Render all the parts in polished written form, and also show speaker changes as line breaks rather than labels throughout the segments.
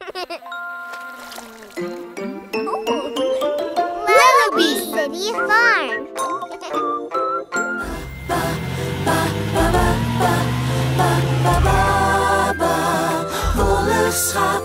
Lullaby City Farm.
Wollenschap.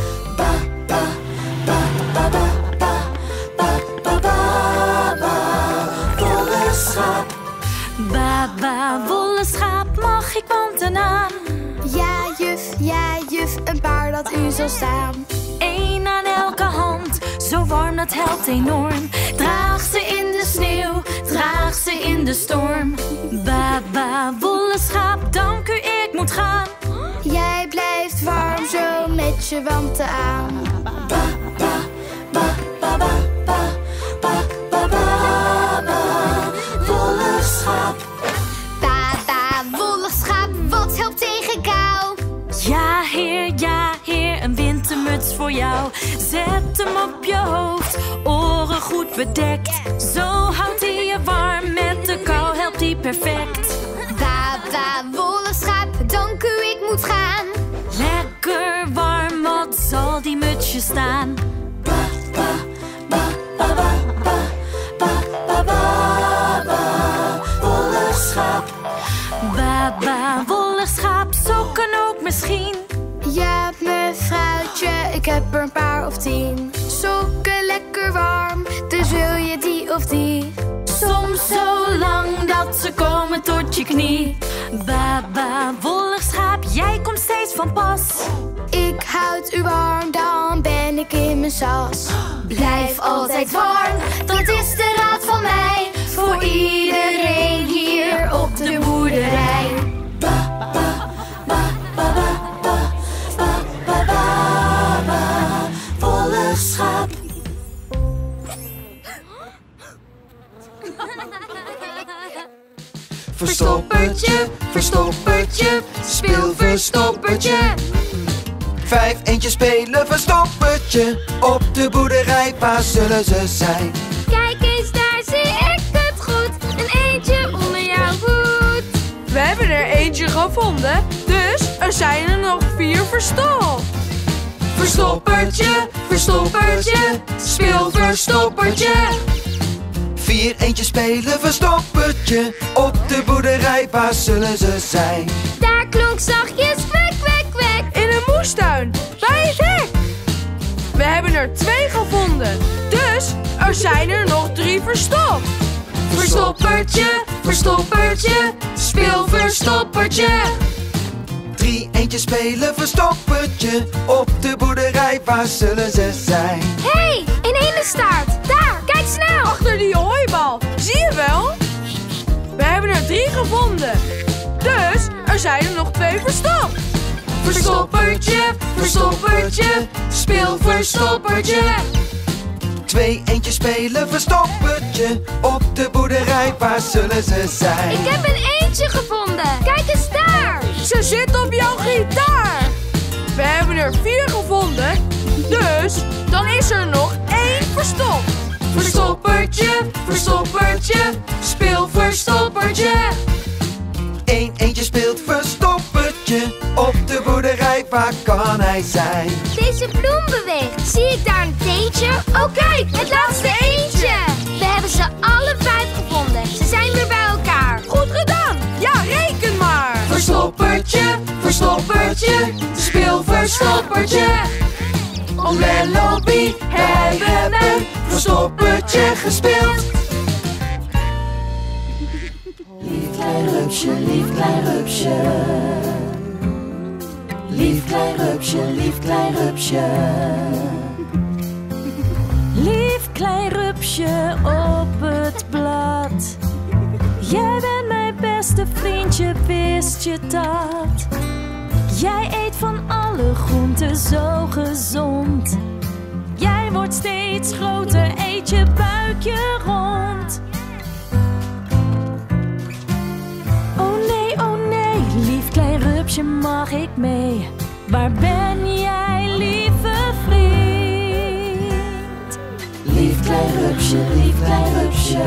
Wollenschap.
Baba, wollenschap, mag ik wanten aan?
Ja juf, een paar dat u zal staan.
Eén aan elke hand, zo warm dat helpt enorm. Draag ze in de sneeuw, draag ze in de storm. Baba, wollenschap, dank u, ik moet gaan.
Jij blijft warm zo met je wanten aan.
Wollenschap.
Baba, wollenschap, wat helpt tegen kou?
Ja heer, een wintermuts voor jou. Zet hem op je hoofd, oren goed bedekt. Zo houdt hij je warm, met de kou helpt hij perfect.
Baba, wollenschap, dank u, ik moet gaan.
Lekker warm, wat zal die mutsje staan?
Wollenschap.
Baba, wollenschap, sokken ook misschien?
Ja, mevrouwtje, ik heb er een paar of 10. Sokken lekker warm, dus wil je die of die?
Soms zo lang dat ze komen tot je knie. Baba, wollenschap, jij komt steeds van pas.
Ik houd u warm, dan ben ik in mijn sas.
Blijf altijd warm, dat is de raad van mij. Voor iedereen hier op de boerderij.
Wollenschap.
Verstoppertje, verstoppertje, speel verstoppertje. 5 eentjes spelen verstoppertje. Op de boerderij, waar zullen ze zijn?
Kijk eens, daar zie ik het goed. Een eentje onder jouw hoed.
We hebben er eentje gevonden, dus er zijn er nog 4 verstopt.
Verstoppertje, verstoppertje, speel verstoppertje. 4 eentjes spelen verstoppertje. Op de boerderij, waar zullen ze zijn?
Daar klonk zachtjes kwek, kwek, kwek.
In een moestuin, bij het hek. We hebben er 2 gevonden, dus er zijn er nog 3 verstopt.
Verstoppertje, verstoppertje, speel verstoppertje. 3 eentjes spelen verstoppertje. Op de boerderij, waar zullen ze zijn?
Hé, een eendestaart. Daar, kijk snel.
Achter die hooibal, zie je wel? We hebben er 3 gevonden, dus er zijn er nog 2 verstopt.
Verstoppertje, verstoppertje, speel verstoppertje. 2 eentjes spelen verstoppertje. Op de boerderij, waar zullen ze zijn?
Ik heb een eentje gevonden. Kijk eens daar.
Ze zit op jouw gitaar. We hebben er 4 gevonden, dus dan is er nog 1 verstopt.
Verstoppertje, verstoppertje, speel verstoppertje. 1 eentje speelt verstoppertje. Op de boerderij, waar kan hij zijn?
Deze bloem beweegt. Zie ik daar een teentje? Oh kijk, het laatste eentje. We hebben ze alle 5 gevonden. Ze zijn weer bij elkaar.
Goed gedaan. Ja, reken maar.
Verstoppertje, verstoppertje, speel verstoppertje. Om Lelobie hebben we verstoppertje gespeeld.
Lief klein rupsje, lief klein rupsje. Lief klein rupsje, lief klein rupsje.
Lief klein rupsje op het blad. Jij bent mijn beste vriendje, wist je dat? Jij eet van alle groenten zo gezond. Jij wordt steeds groter, eet je buikje rond. Oh nee, lief klein rupsje, mag ik mee? Waar ben jij, lieve vriend?
Lief klein rupsje, lief klein rupsje.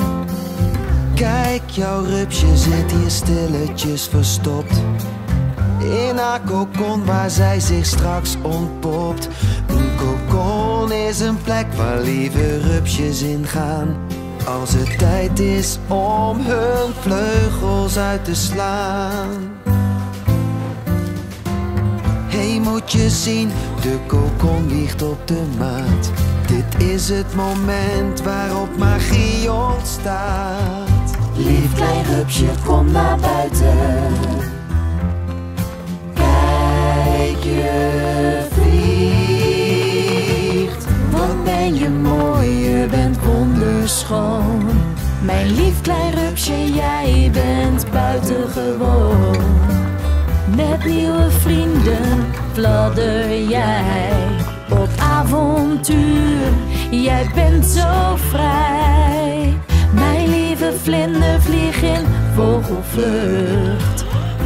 Kijk, jouw rupsje zit hier stilletjes verstopt.
in haar kokon waar zij zich straks ontpopt. Een kokon is een plek waar lieve rupsjes in gaan als het tijd is om hun vleugels uit te slaan. Hey, moet je zien, de kokon ligt op de maat. Dit is het moment waarop magie ontstaat.
Lief klein rupsje, kom naar buiten. Kijk, je vliegt.
Wat ben je mooi, je bent wonderschoon. Mijn lief klein rupsje, jij bent buitengewoon. Met nieuwe vrienden fladder jij op avontuur. Jij bent zo vrij. Mijn lieve vlinder, vlieg in vogelvlucht.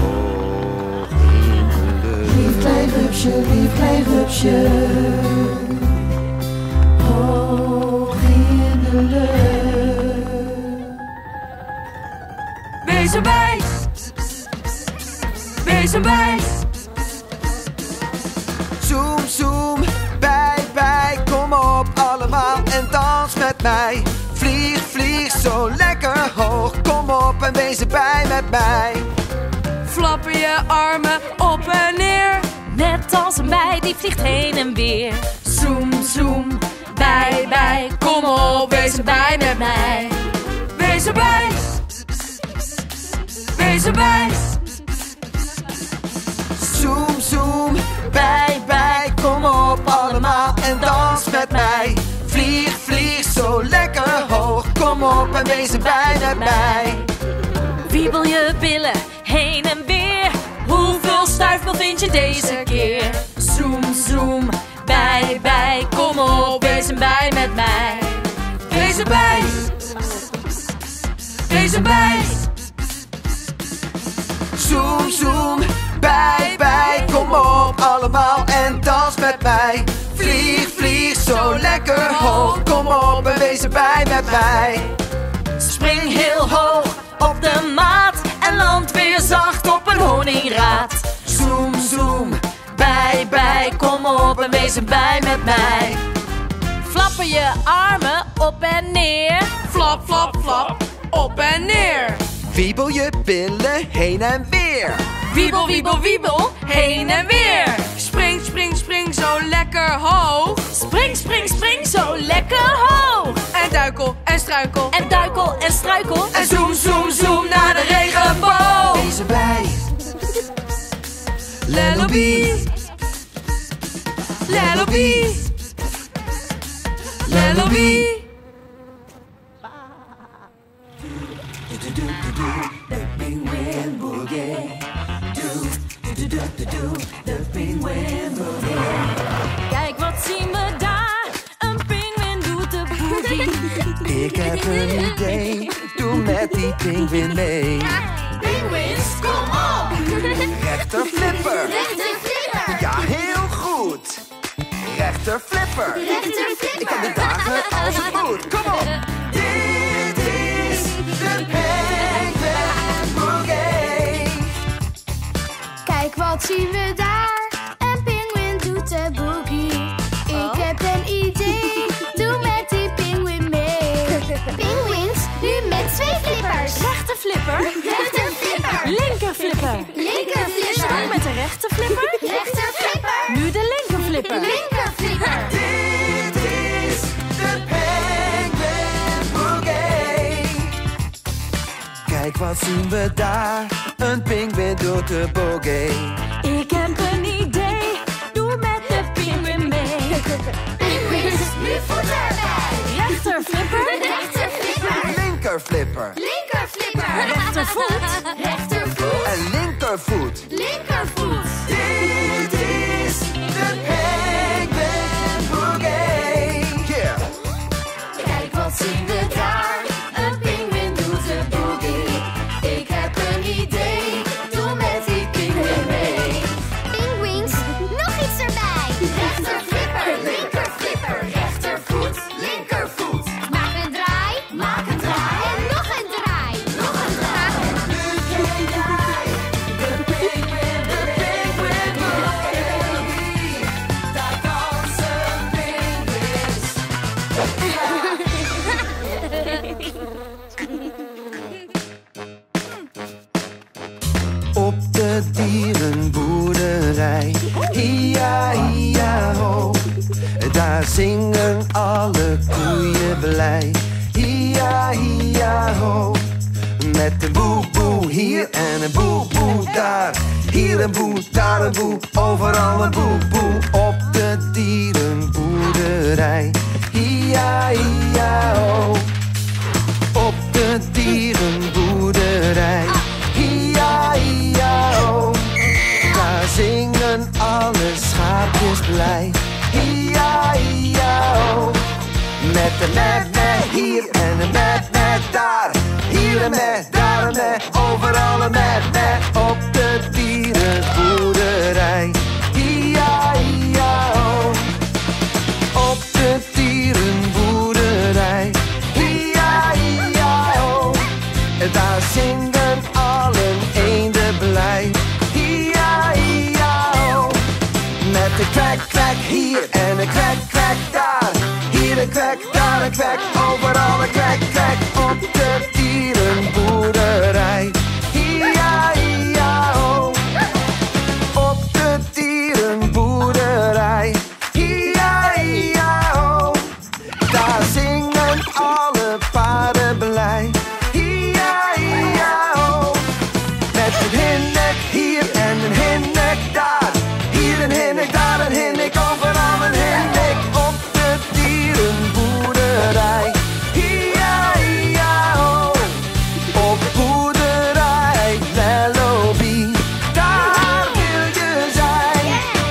Lief klein rupsje, lief klein rupsje. Hoog in de lucht.
Wees erbij! Wees erbij!
Zoom, zoom, bij, kom op allemaal en dans met mij. Vlieg, vlieg zo lekker hoog, kom op en wees erbij met mij.
Flapper je armen op en neer.
Net als een bij die vliegt heen en weer.
Zoom, zoom, bij, kom op, wees erbij met mij.
Wees erbij! Wees erbij!
Zoom, zoom, bij, kom op allemaal en dans met mij. Vlieg, vlieg zo lekker hoog, kom op en wees erbij met mij.
Wiebel je billen heen en weer. Hoeveel stuifmeel vind je deze keer?
Zoom, zoom, bij, kom op, wees erbij met mij.
Wees erbij! Wees erbij!
Zoom, zoom, bij, kom op allemaal en dans met mij. Vlieg, vlieg zo lekker hoog, kom op en wees erbij met mij.
Spring heel hoog op de maat en land weer zacht op een honingraad.
Zoom, zoom,
Bij, kom op en wees erbij met mij. Flapper je armen op en neer.
Flap, flap, flap, op en neer.
wiebel je billen heen en weer.
Wiebel, wiebel, wiebel, heen en weer. Spring, spring, spring zo lekker hoog.
Spring, spring, spring zo lekker hoog.
En duikel en struikel.
En duikel en struikel.
En zoom, zoom, zoom naar de regenboog.
Wees erbij.
Lellobie. Lellobie. Lellobie.
Kijk, wat zien we daar? Een pinguïn doet de boogie.
Ik heb een idee, doe met die pinguïn mee.
Penguins, kom op!
Rechter flipper.
Rechter flipper!
Ja, heel goed. Rechter flipper.
Rechter
Ik kan dit
flipper!
dagen als het moet. Kom op. Dit is de Penguin Boogie.
Kijk, wat zien we daar? Een pinguïn doet de boogie. Ik heb een idee, doe met die pinguïn mee. Pinguïns, nu met twee flippers.
Rechter flipper.
Rechter flipper!
Linker flipper.
Linker
Start
flipper!
met de rechter flipper.
Rechter flipper!
Nu de linker flipper.
Linker flipper!
Dit is de Penguin Boogie. Kijk, wat zien we daar? Een pinguïn doet de boogie.
Ik heb een idee, doe met de pinguïn mee.
Pinguïns, nu voeten erbij.
Rechter flipper.
Rechter flipper!
Linker flipper.
Linker flipper!
Rechtervoet.
Rechtervoet!
En linkervoet.
Linkervoet!
Dit is de Penguin Boogie. Yeah.
Kijk, wat zien we daar? Een pinguïn doet de boogie. Ik heb een idee, doe met die pinguïn mee.
Hia, hia, ho. Daar zingen alle koeien blij. Hia, hia, ho. Met een boe, boe hier en een boe, boe daar. Hier een boe, daar een boe, overal een boe, boe. Op de dierenboerderij. Hia, hia, ho. Op de dierenboerderij. Hia, hia, ho. Daar zingen alle schaapjes blij. Hia, hia, ho. Met een met hier en een met daar. Hier een met, daar een met, overal een met op de dierenboerderij. Hia, hia, ho. Op de dierenboerderij. Hia, hia, ho. Daar zingen allen eenden blij. Hia, hia, ho. Met een kwek, kwek hier en een kwek, kwek daar. Hier een kwek, daar een kwek, overal een kwek, kwek op de dierenboerderij. Hia, hia, ho. Op de dierenboerderij. Hia, hia, ho. Daar zingen alle paarden blij. Hia, hia, ho. Met een hinnik hier en een hinnik daar. Hier een hinnik, daar een hinnik, overal een hinnik op de dierenboerderij. Hia, hia, ho. Op boerderij Melody, daar wil je zijn.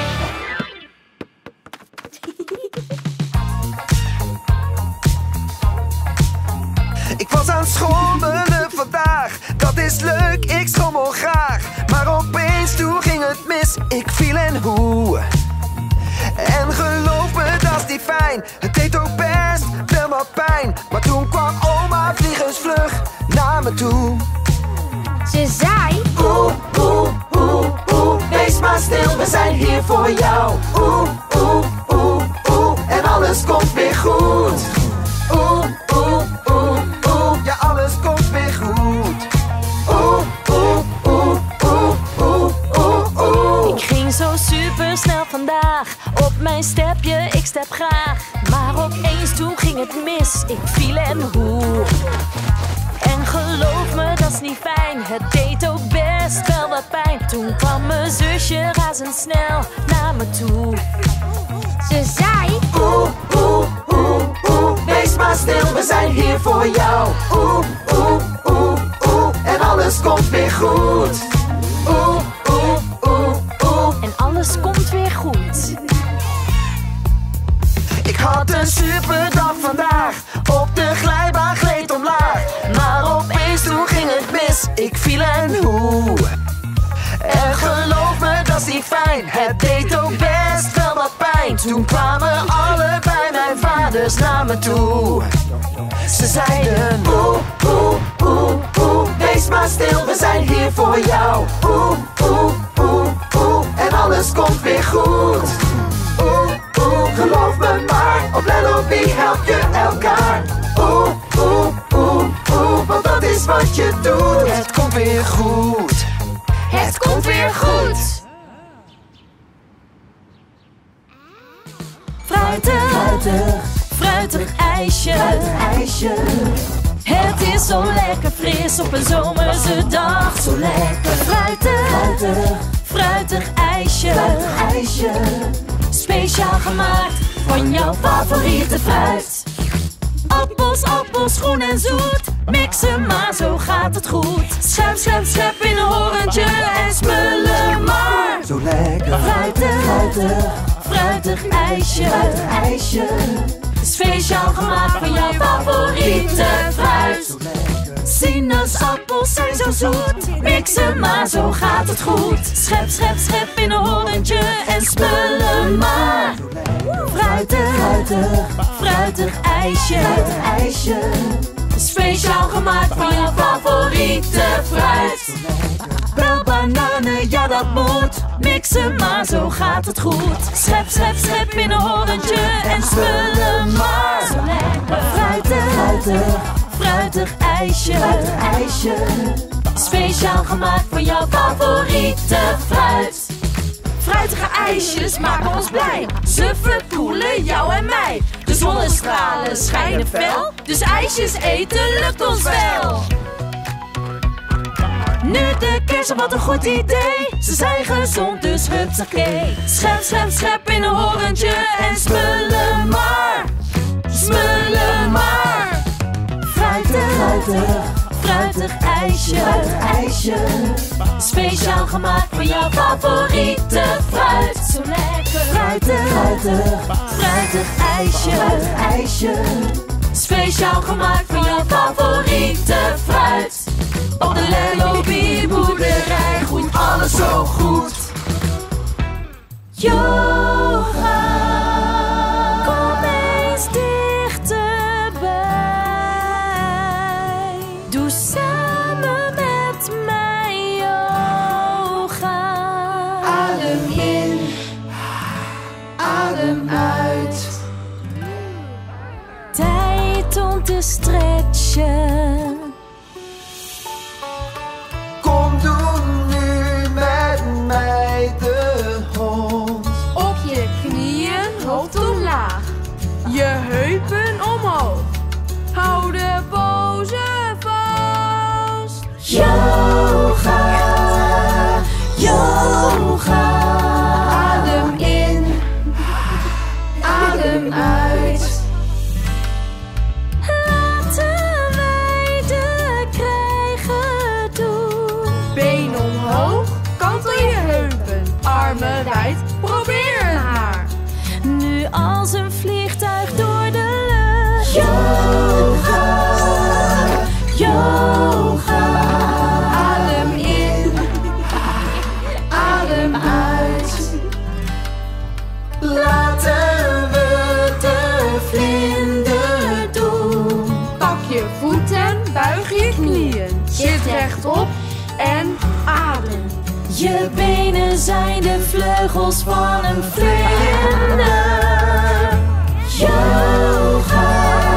Ik was aan het schommelen vandaag, dat is leuk, ik schommel graag. Maar opeens toen ging het mis, ik viel en hoe. En geloof me, dat is niet fijn, het deed ook best wel wat pijn. Maar toen kwam oma vliegensvlug naar me toe.
Ze zei,
Oeh, oeh, oeh, oeh, wees maar stil, we zijn hier voor jou. Oeh, oeh, oeh, oeh, en alles komt weer goed. Oeh, oeh, oeh, oeh,
Ja, alles komt weer goed.
oeh, oeh, oeh, oeh, oeh, oeh, oeh.
Ik ging zo super snel vandaag, op mijn stepje, ik step graag. Maar opeens toen ging het mis, ik viel en hoe. En geloof me, dat is niet fijn, het deed ook best wel wat pijn. Toen kwam mijn zusje razendsnel naar me toe.
ze zei,
Oeh, oeh, oeh, oeh, wees maar stil, we zijn hier voor jou. Oeh, oeh, oeh, oeh, en alles komt weer goed. Oeh, oeh, oeh, oeh.
En alles komt weer goed.
Ik had een super dag vandaag, op de glijbaan gleed omlaag. Maar opeens toen ging het mis, ik viel en hoe. En geloof me, dat is niet fijn, het deed ook best wel wat pijn. Toen kwamen allebei mijn vaders naar me toe. Ze zeiden,
Oeh, oeh, oeh, oeh, wees maar stil, we zijn hier voor jou. Oeh, oeh, oeh, oeh, en alles komt weer goed. Oeh, oeh, geloof me maar, op Melody help je elkaar. Oeh, oeh, oeh, oeh, want dat is wat je doet.
het komt weer goed.
het komt weer goed.
Fruitig, fruitig ijsje.
IJsje,
Het is zo lekker fris op een zomerse dag.
zo lekker.
Fruitig, fruitig ijsje.
IJsje,
Speciaal gemaakt van jouw favoriete fruit. Appels, appels, groen en zoet. Mixen maar, zo gaat het goed. Schep, schep, schep in een horentje en smullen maar.
zo lekker.
Fruitig, fruitig ijsje.
IJsje,
Speciaal gemaakt van jouw favoriete fruit. Sinaasappels zijn zo zoet. Mixen maar, zo gaat het goed. Schep, schep, schep in een horentje en smullen maar. Fruitig, fruitig ijsje.
IJsje,
Speciaal gemaakt van jouw favoriete fruit. Wel bananen, ja dat moet. Mixen maar, zo gaat het goed. Schep, schep, schep in een horentje en smullen maar. Fruitig, fruitig ijsje.
IJsje,
Speciaal gemaakt van jouw favoriete fruit. Fruitige ijsjes maken ons blij. Ze verkoelen jou en mij. De zonnestralen schijnen fel, dus ijsjes eten lukt ons wel. Nu de kersen, wat een goed idee. Ze zijn gezond, dus hupsakee. Schep, schep, schep in een horentje en smullen maar. Smullen maar. Fruitig ijsje. Speciaal gemaakt voor jouw favoriete fruit. Zo lekker. Fruitig ijsje. Speciaal gemaakt voor jouw favoriete fruit. Op de Lelobie boerderij groeit alles zo goed. Yoga, kom eens dichterbij. Doe samen met mij yoga.
Adem in, adem uit.
Tijd om te stretchen.
Kom, doe nu met mij de hond.
Op je knieën, hoofd omlaag. Je heupen omhoog. Hou de boze vast.
Yoga.
Adem in, adem uit.
Laten wij de krijgen doen.
Been omhoog, kantel je heupen. Armen wijd, probeer het maar.
Nu als een vliegtuig door de lucht. Yoga.
Adem in, adem uit.
Laten we de vlinder doen.
Pak je voeten, buig je knieën. Zit rechtop en adem.
Je benen zijn de vleugels van een vlinder. Yoga.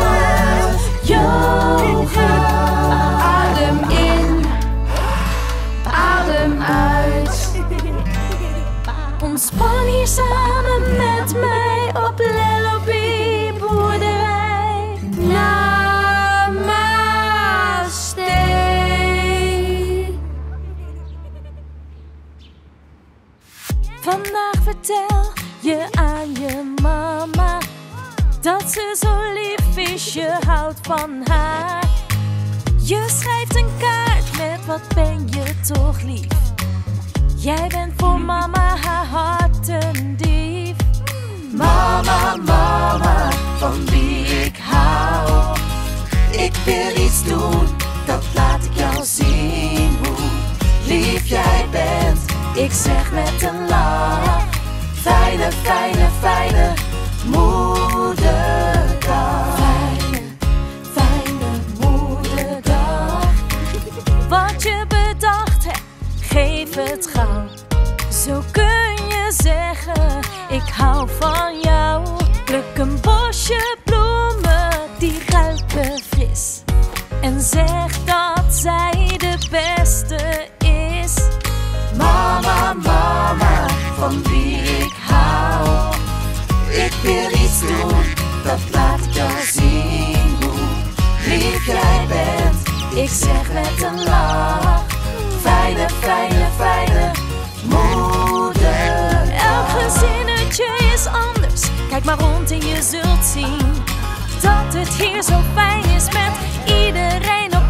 Adem in, adem uit.
Ontspan hier samen met mij op Lelobie boerderij.
Namaste.
Vandaag vertel je aan je mama dat ze zo lief is, je houdt van haar. Je schrijft een kaart met wat ben je toch lief. Jij bent voor mama haar hart een dief.
Mama, mama, van wie ik hou. Ik wil iets doen, dat laat ik jou zien. Hoe lief jij bent, ik zeg met een lach. Fijne, fijne, fijne moederdag.
Fijne moederdag. Wat je bedacht hebt, geef het gauw. Zo kun je zeggen, ik hou van jou. Pluk een bosje bloemen, die ruiken fris. En zeg dat zij de beste is.
Mama, mama, van wie ik hou. Ik wil iets doen, dat laat ik jou zien. Hoe lief jij bent, ik zeg met een lach. Fijne, fijne, fijne moeder.
Elk gezinnetje is anders. Kijk maar rond en je zult zien dat het hier zo fijn is met iedereen op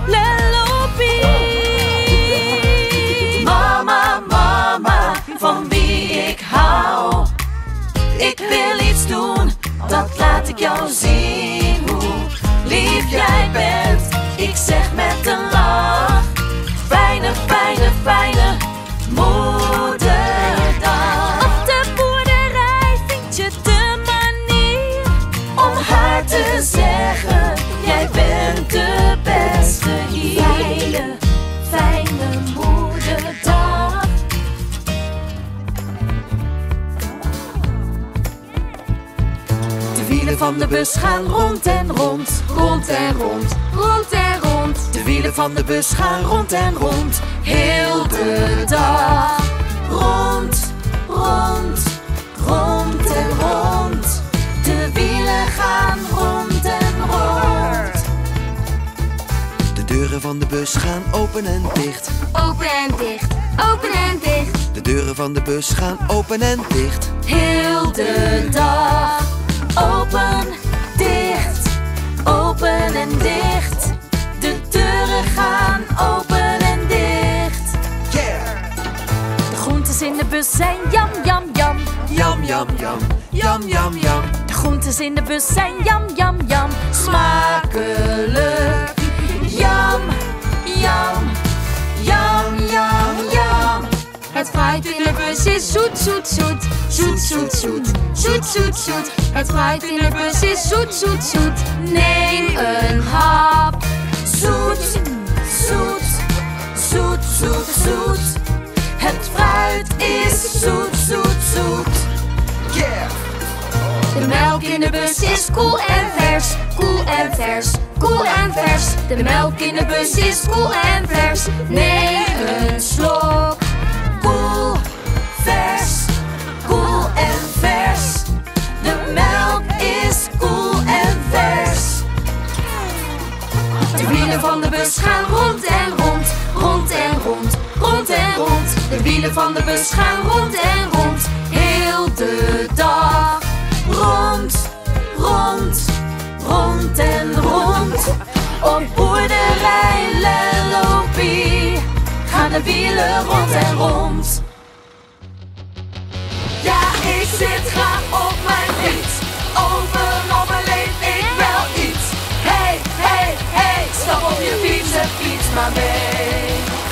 Lelobie.
Mama, mama, van wie ik hou. Ik wil iets doen, dat laat ik jou zien. Hoe lief jij bent, ik zeg met een lach. Fijne, fijne, fijne moederdag.
Op de boerderij vind je de manier
Om haar te zeggen, jij bent de beste hier.
fijne, fijne moederdag.
De wielen van de bus gaan rond en rond,
Rond en rond, rond en rond.
de wielen van de bus gaan rond en rond, heel de dag. Rond, rond.
rond, rond en rond. De wielen gaan rond en rond.
De deuren van de bus gaan open en dicht.
Open en dicht, open en dicht.
De deuren van de bus gaan open en dicht.
Heel de dag. Open, dicht, open en dicht. De deuren gaan open en dicht. De groentes in de bus zijn jam, jam, jam.
Jam, jam, jam, jam, jam, jam.
De groentes in de bus zijn jam, jam, jam. Smakelijk. Jam, jam, jam, jam, jam.
Het fruit in de bus is zoet, zoet, zoet. Zoet, zoet, zoet. Zoet, zoet, zoet. Het fruit in de bus is zoet, zoet, zoet.
Neem een hap. Zoet, zoet, zoet, zoet, zoet. Het fruit is zoet, zoet, zoet.
De melk in de bus is koel en vers. Koel en vers. Koel en vers.
De melk in de bus is koel en vers. Neem een slok. Koel, vers, koel en vers. De melk is koel en vers. De wielen van de bus gaan rond en rond. Rond en rond, rond en rond. De wielen van de bus gaan rond en rond. Heel de dag. Rond, rond, rond en rond. Op boerderij Lellopie gaan de wielen rond en rond. Ja, ik zit graag op mijn fiets. Overal beleef ik wel iets. Hey, hey, hey, stap op je fiets en fiets maar mee.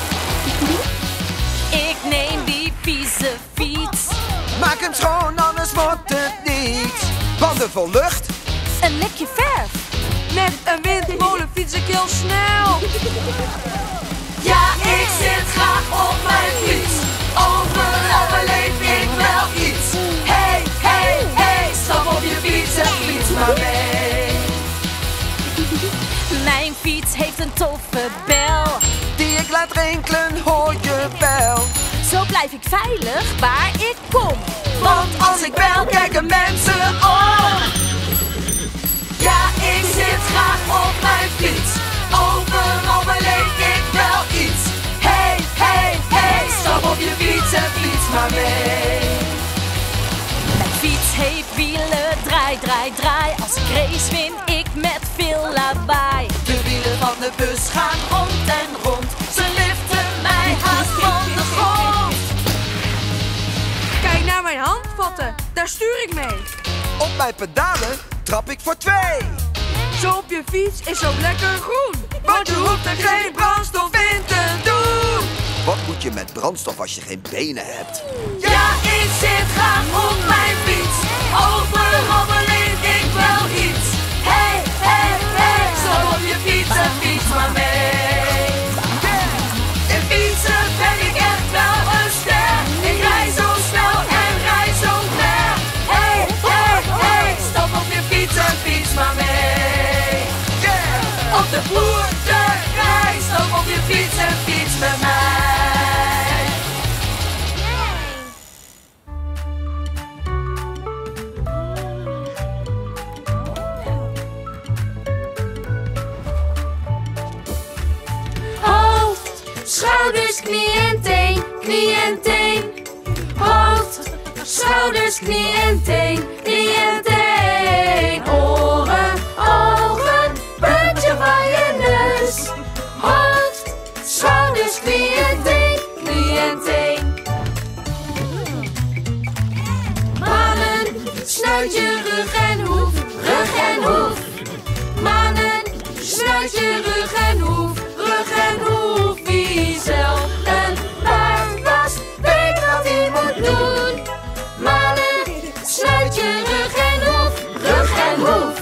Ik neem die vieze fiets.
Maak hem schoon, anders wordt het niet. Banden vol lucht.
Een likje verf.
Met een windmolen fiets ik heel snel.
Ja, ik zit graag op mijn fiets. Overal beleef ik wel iets. Hey, hey, hey, stap op je fiets en fiets maar mee. Mijn fiets heeft een toffe bel.
Die ik laat rinkelen, hoor je wel.
Zo blijf ik veilig waar ik kom. Want als ik bel, kijken mensen om. Ja, ik zit graag op mijn fiets. Overal beleef ik wel iets. Hey, hey, hey, stap op je fiets en fiets maar mee. Mijn fiets heeft wielen, draai, draai, draai. Als ik race win ik met veel lawaai. De wielen van de bus gaan rond en rond. Ze liften mij haast van de grond.
Kijk naar mijn handvatten, daar stuur ik mee.
Op mijn pedalen trap ik voor 2.
Zo op je fiets is ook lekker groen. Want je hoeft er geen brandstof in te doen.
Wat moet je met brandstof als je geen benen hebt?
Ja, ik zit graag op mijn fiets. Overal beleef ik wel iets. Hey, hey, hey, stap op je fiets en fiets maar mee. In fietsen ben ik echt wel een ster. Ik rij zo snel en rij zo ver. Hey, hey, hey, stap op je fiets en fiets maar mee. Op de boerderij, stap op je fiets en fiets met mij. Schouders, knie en teen, knie en teen. Hoofd, schouders, knie en teen, knie en teen. Oren, ogen, puntje van je neus. Hoofd, schouders, knie en teen, knie en teen. Manen, snuitje, rug en hoef, rug en hoef. Manen, snuitje, rug en hoef, rug en hoef. Wie zelf een paard was, weet wat hij moet doen. Manen, snuitje, rug en hoef, rug en hoef.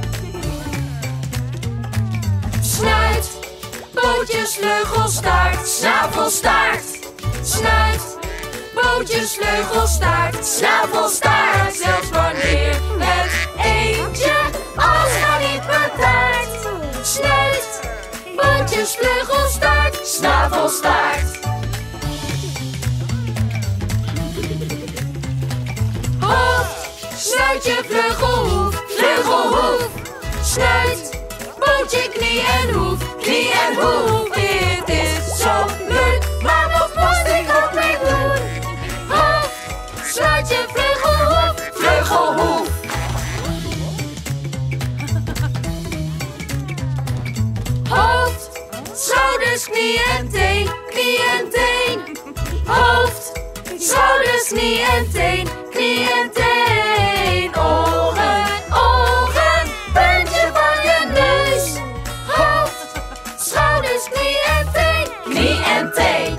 Snuit, pootjes, vleugels, staart, snavel, staart. Snuit, pootjes, vleugels, staart, snavel, staart. Zelfs wanneer het eentje als gaat niet betaart. Snuit, pootjes, vleugels, staart, snavel, staart.
Snuitje, vleugelhoef, vleugelhoef. Snuit, pootje, knie en hoef, knie en hoef. Dit is zo leuk, maar wat moest ik ook mee doen? Hoofd, snuitje, vleugelhoef, vleugelhoef. Hoofd, schouders, knie en teen, knie en teen. Hoofd, schouders, knie en teen, knie en teen. Ogen, ogen, puntje van je neus. Hoofd, schouders, knie en teen, knie en teen.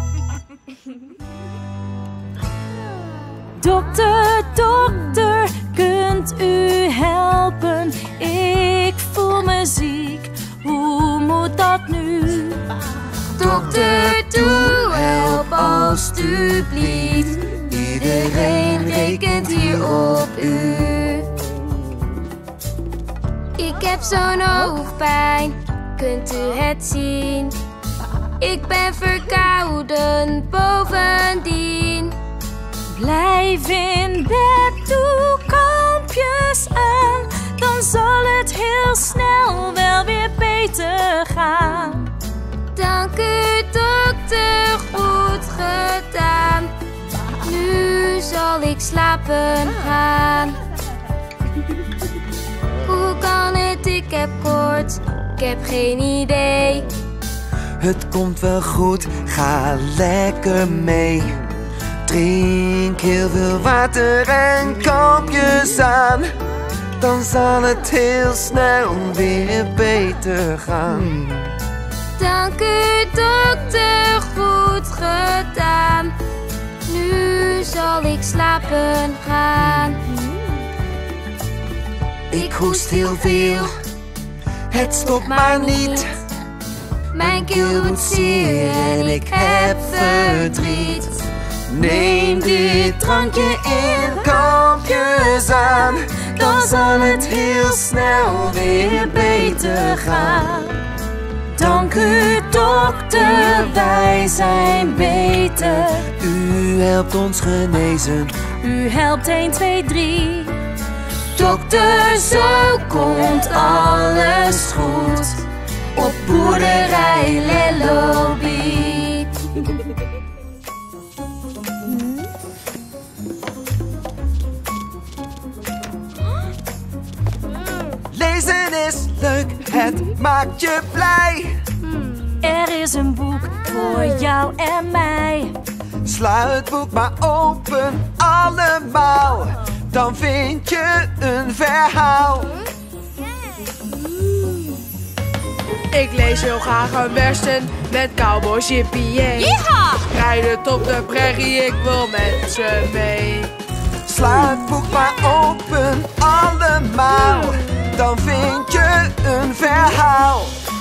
Dokter, dokter, kunt u helpen? Ik voel me ziek, hoe moet dat nu?
Dokter, doe, help alstublieft. Iedereen rekent hier op u. Ik heb zo'n hoofdpijn, kunt u het zien? Ik ben verkouden bovendien.
Blijf in bed, doe kalmpjes aan. Dan zal het heel snel wel weer beter gaan.
Dank u, dokter, goed gedaan. Nu zal ik slapen gaan. Hoe kan het? Ik heb koorts, ik heb geen idee.
Het komt wel goed, ga lekker mee. Drink heel veel water en kalmpjes aan. Dan zal het heel snel weer beter gaan.
Dank u, dokter, goed gedaan. Nu zal ik slapen gaan.
Ik hoest heel veel, het stopt maar niet.
Mijn keel doet zeer en ik heb verdriet.
Neem dit drankje in, kalmpjes aan. Dan zal het heel snel weer beter gaan.
Dank u, dokter, wij zijn beter.
U helpt ons genezen.
U helpt 1, 2, 3.
Dokter, zo komt alles goed. Op boerderij Lelobie.
Lezen is leuk, het maakt je blij.
Er is een boek voor jou en mij.
Sla het boek maar open, allemaal. Dan vind je een verhaal.
Ik lees heel graag een western met cowboys, yippie-yay.
Yeehaw!
Rijdend op de prairie, ik wil met ze mee.
Sla het boek maar open, allemaal. Dan vind je een verhaal.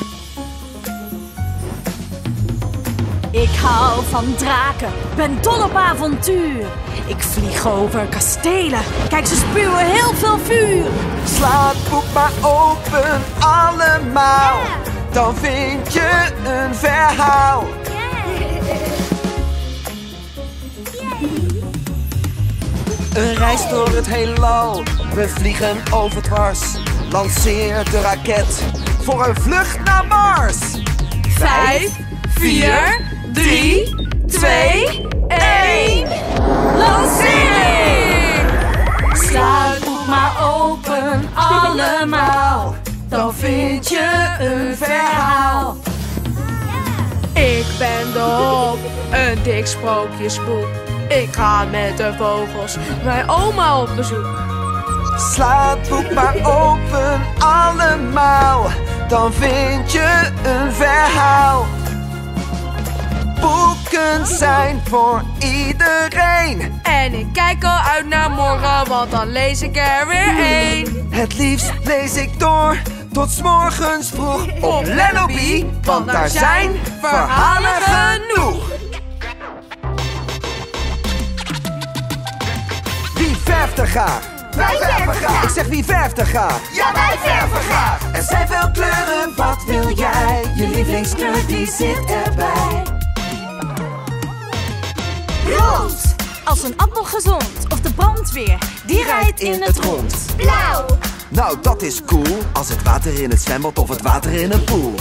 Ik hou van draken, ben dol op avontuur. Ik vlieg over kastelen, kijk ze spuwen heel veel vuur.
Sla het boek maar open, allemaal. Dan vind je een verhaal. Een reis door het heelal, we vliegen overdwars. Lanceer de raket voor een vlucht naar Mars.
5, 4, 3, 2, 1. Lancering!
Sla het boek maar open, allemaal. Dan vind je een verhaal.
Ik ben de hop, een dik sprookjesboek. Ik ga met de vogels mijn oma op bezoek.
Sla het boek maar open, allemaal. Dan vind je een verhaal. Boeken zijn voor iedereen.
En ik kijk al uit naar morgen, want dan lees ik er weer één.
Het liefst lees ik door tot 's morgens vroeg op Lelobie, want daar zijn verhalen genoeg. Wie verft er graag?
Wij verven graag.
Ik zeg wie verft er graag?
Ja, wij verven graag.
Er zijn veel kleuren, wat wil jij? Je lievelingskleur die zit erbij.
Rood,
als een appel gezond. Of de brandweer, die rijdt in het rond.
Blauw.
Nou, dat is cool. Als het water in het zwembad of het water in een pool.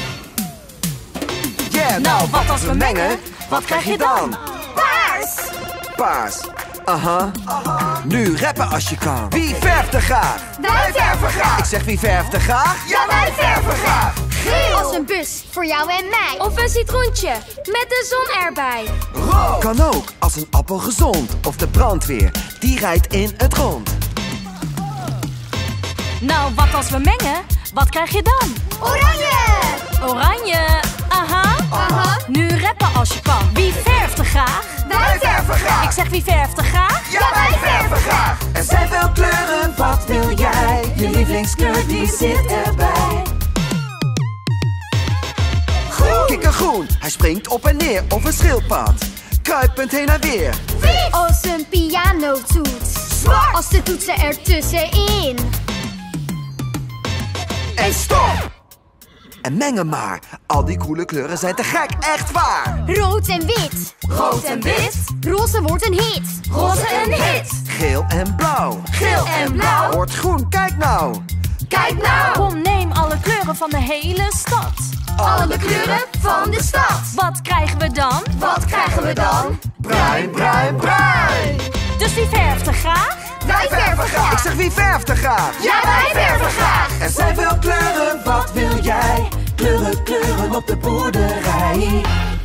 Yeah, nou, wat als we mengen? Wat krijg je dan?
Paars.
Paars. Aha. Nu rappen als je kan. Wie verft er graag?
Wij verven graag.
Ik zeg wie verft er graag?
Ja, wij verven graag. Geel. Als een bus voor jou en mij. Of een citroentje met de zon erbij.
Rood. Kan ook als een appel gezond. Of de brandweer, die rijdt in het rond.
Nou, wat als we mengen? Wat krijg je dan?
Oranje.
Oranje. Aha.
Aha.
Nu rappen als je kan. Wie verft er graag?
Wij verven graag.
Ik zeg wie verft er graag?
Ja, wij verven graag.
Er zijn veel kleuren, wat wil jij? Je lievelingskleur die zit erbij.
Kikkergroen, hij springt op en neer. Of een schildpad, kruipend heen en weer.
Als een pianotoets.
Zwart.
Als de toetsen ertussenin.
En stop! En mengen maar. Al die coole kleuren zijn te gek, echt waar.
Rood en wit.
Rood en wit.
Roze wordt een hit.
Roze en hit.
Geel en blauw.
Geel en blauw.
Wordt groen, kijk nou.
Kijk nou.
Kom, neem alle kleuren van de hele stad.
Alle kleuren van de stad.
Wat krijgen we dan?
Wat krijgen we dan?
Bruin, bruin, bruin.
Dus wie verft er graag?
Wij verven
Ik
graag.
zeg wie verft er graag?
Ja, wij verven graag.
Er zijn veel kleuren, wat wil jij? Kleuren, kleuren op de boerderij.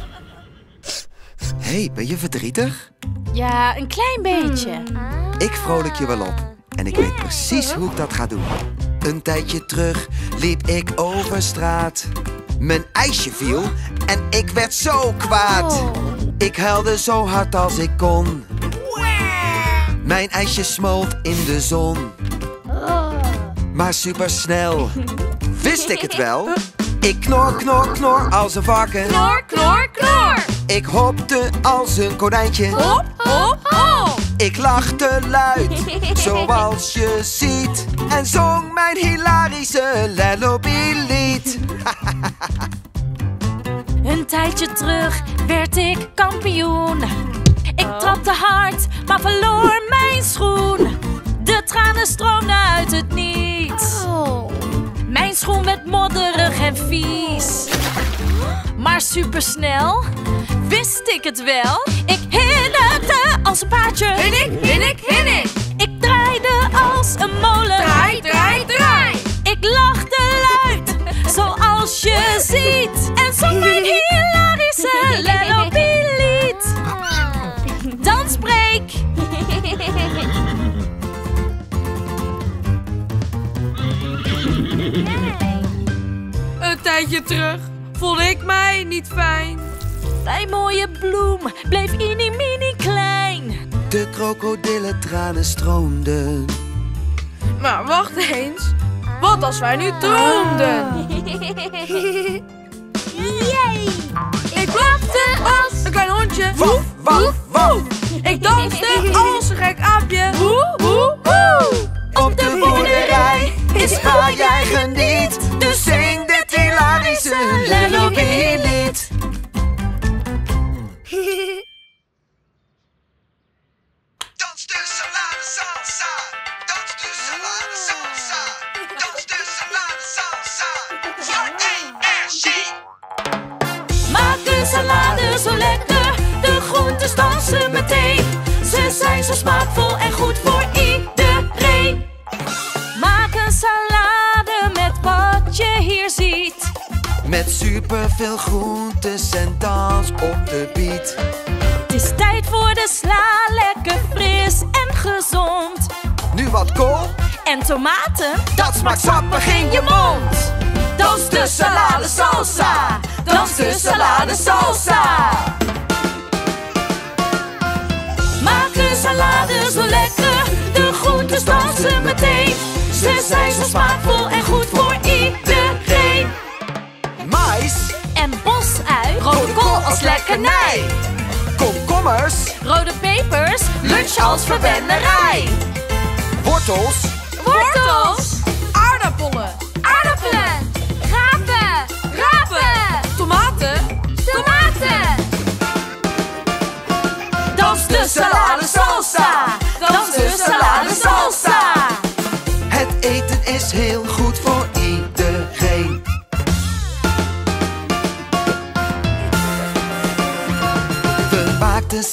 Hé, ben je verdrietig?
Ja, een klein beetje.
Ik vrolijk je wel op. En ik weet precies hoe ik dat ga doen. Een tijdje terug liep ik over straat. Mijn ijsje viel en ik werd zo kwaad. Ik huilde zo hard als ik kon. Mijn ijsje smolt in de zon. Maar supersnel wist ik het wel. Ik knor, knor, knor als een varken.
Knor, knor, knor.
Ik hopte als een konijntje.
Hop, hop, hop.
Ik lachte luid, zoals je ziet. En zong mijn hilarische lullaby-lied.
Een tijdje terug werd ik kampioen. Ik trapte hard, maar verloor mijn schoen. De tranen stroomden uit het niets. Mijn schoen werd modderig en vies. Maar supersnel wist ik het wel. Ik hinnikte als een paardje.
Hinnik, hinnik, hinnik.
Ik draaide als een molen.
Draai, draai, draai.
Ik lachte luid, zoals je ziet. En zong mijn hilarische lullaby-lied. Dansbreek.
Een tijdje terug voelde ik mij niet fijn.
Mijn mooie bloem bleef mini klein.
De krokodillentranen stroomden.
Maar wacht eens. Wat als wij nu droomden?
Yay. Ik blafte als
Een klein hondje.
Woef, woef, woef.
Ik danste als een gek aapje. Woe, woe, woe.
Op de boerderij is waar jij geniet. Dus zing dit hilarische lullaby-lied. Dans de salade salsa. Dans de salade salsa. Dans de salade salsa. Voor energie.
Maak een salade zo lekker, de groentes dansen meteen. Ze zijn zo smaakvol en goed voor iedereen. Maak een salade met wat je hier ziet.
Met superveel groentes en dans op de beat.
Het is tijd voor de sla, lekker fris en gezond.
Nu wat kool,
En tomaten,
dat smaakt sappig in je mond.
dans de salade salsa. Dans de salade salsa. Maak een salade zo lekker, de groentes dansen meteen. Ze zijn zo smaakvol en goed voor iedereen.
Mais,
En bosui, rode kool als lekkernij.
komkommers,
Rode pepers, lunch als verwennerij.
wortels,
Wortels,
Aardappelen.
aardappelen. Rapen, rapen.
Tomaten.
Tomaten.
dans de salade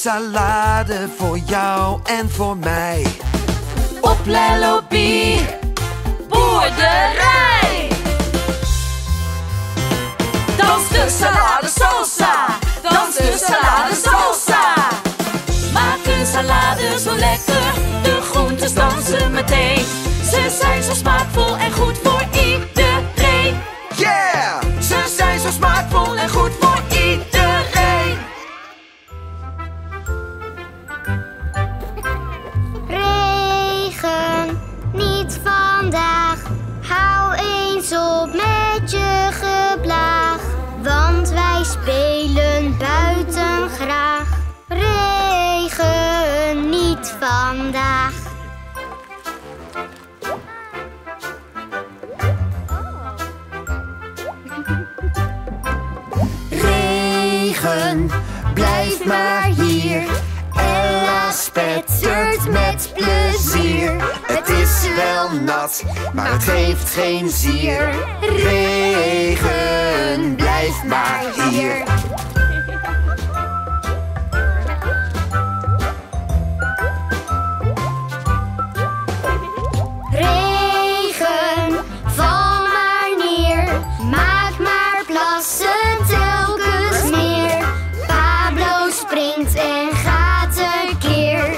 salade voor jou en voor mij.
Op Lellobie, boerderij. Dans de salade salsa, dans de salade salsa. Maak een salade zo lekker, de groentes dansen meteen. Ze zijn zo smaakvol en goed voor iedereen.
Yeah!
Ze zijn zo smaakvol en goed voor iedereen.
Regen, niet vandaag. Hou eens op met je geblaag. Want wij spelen buiten graag. Regen, niet vandaag.
Regen, blijf maar hier. Ella spettert met plezier. Het is wel nat, maar het geeft geen zier. Regen, blijf maar hier.
Regen, val maar neer. Maak maar plassen telkens meer. Pablo springt en gaat tekeer.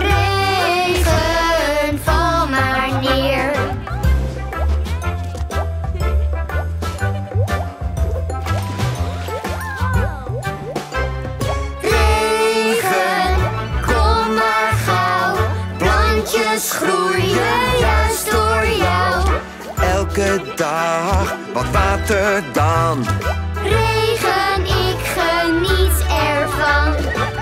Regen, val maar neer. Regen, kom maar gauw. Plantjes groeien juist door jou.
Elke dag wat water dan.
Regen, ik geniet ervan.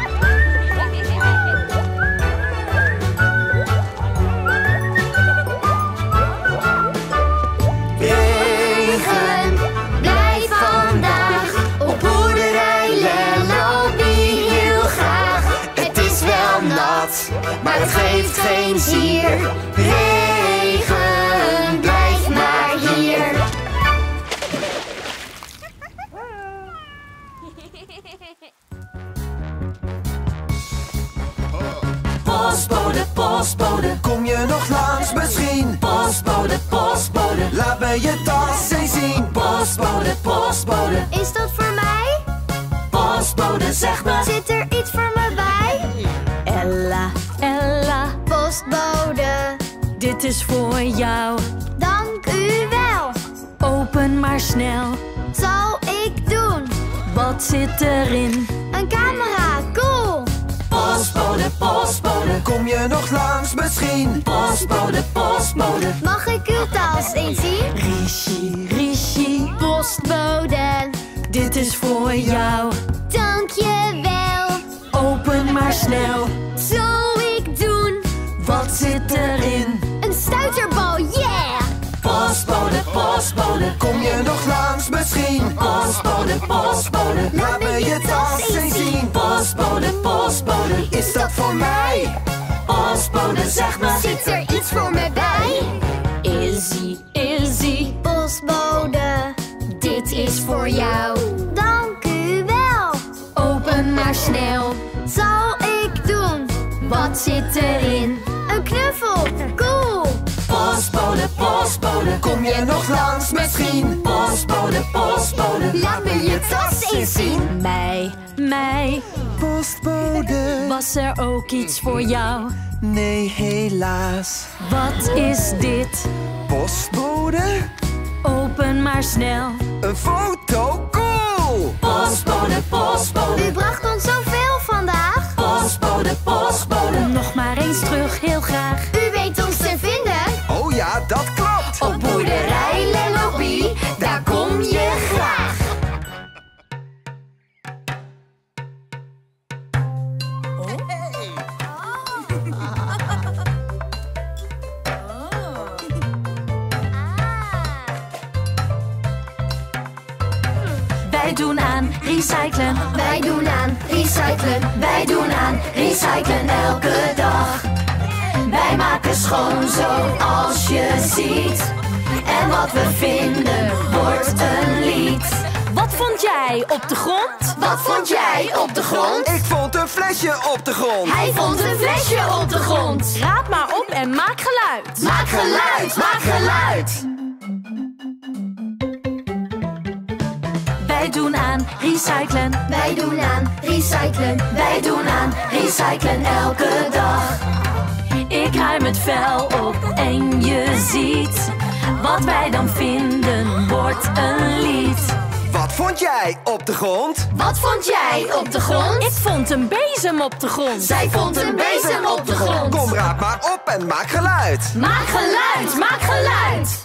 Regen, blijf vandaag op boerderij Lellobie heel graag.
Het is wel nat, maar het geeft geen zier. Regen, blijf maar hier.
Postbode, postbode,
Kom je nog langs misschien?
postbode, postbode.
Laat me je tas eens zien.
Postbode, postbode,
Is dat voor mij?
postbode, zeg me.
Zit er iets voor me bij?
Ella, Ella,
Postbode,
dit is voor jou.
dank u wel.
Open maar snel,
Zal ik doen.
wat zit erin?
Een camera, cool.
Postbode, postbode,
Kom je nog langs misschien?
postbode, postbode.
Mag ik uw tas eens zien?
Rishi, Rishi,
Postbode,
dit is voor jou.
dank je wel.
Open maar snel,
Zal ik doen.
wat zit erin?
Een stuiterbal, yeah.
Postbode, postbode,
Kom je nog langs misschien?
postbode, postbode.
Laat me je tas eens zien.
Postbode, postbode,
Is dat voor mij?
postbode, zeg me.
Zit er iets voor me bij?
Izzy, Izzy,
Postbode,
dit is voor jou.
dank u wel.
Open maar snel,
Zal ik doen.
wat zit erin?
Een knuffel, cool.
Postbode, postbode,
Kom je nog langs misschien?
postbode, postbode.
Laat me je tas eens zien.
Mij,
Postbode.
was er ook iets voor jou?
Nee, helaas.
Wat is dit?
Postbode?
Open maar snel.
Een foto? Cool!
Postbode, postbode,
U bracht ons zoveel vandaag.
postbode, postbode. Nog maar eens terug, heel graag.
U weet ons te vinden.
Oh ja, dat klopt.
Op boerderij Lellobie, daar kom je graag. Wij doen aan recyclen.
Wij doen aan recyclen.
Wij doen aan recyclen elke dag. Wij maken schoon zoals je ziet. En wat we vinden wordt een lied. Wat vond jij op de grond?
Wat vond jij op de grond?
Ik vond een flesje op de grond.
Hij vond een flesje op de grond.
Raap maar op en maak geluid.
Maak geluid, maak geluid.
Wij doen aan recyclen.
Wij doen aan recyclen. Wij doen aan recyclen elke dag.
Ik ruim het vuil op en je ziet. Wat wij dan vinden wordt een lied.
Wat vond jij op de grond?
Wat vond jij op de grond?
Ik vond een bezem op de grond.
Zij vond een bezem op de grond.
Kom, raap maar op en maak geluid.
Maak geluid, maak geluid.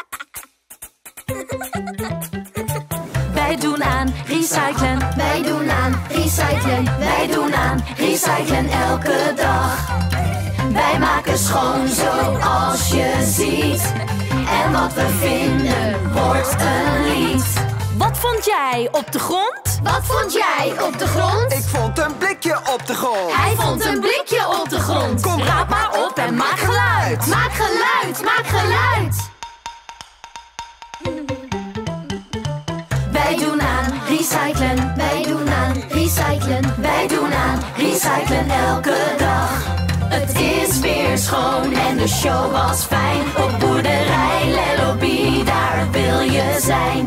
Wij doen aan recyclen.
Wij doen aan recyclen. Wij doen aan recyclen elke dag. Wij maken schoon zoals je ziet. En wat we vinden wordt een lied.
Wat vond jij op de grond?
Wat vond jij op de grond?
Ik vond een blikje op de grond.
Hij vond een blikje op de grond.
Kom, raap maar op en maak geluid.
Maak geluid, maak geluid.
Wij doen aan recyclen.
Wij doen aan recyclen.
Wij doen aan recyclen elke dag. Het is weer schoon en de show was fijn. Op boerderij Lellobie, daar wil je zijn.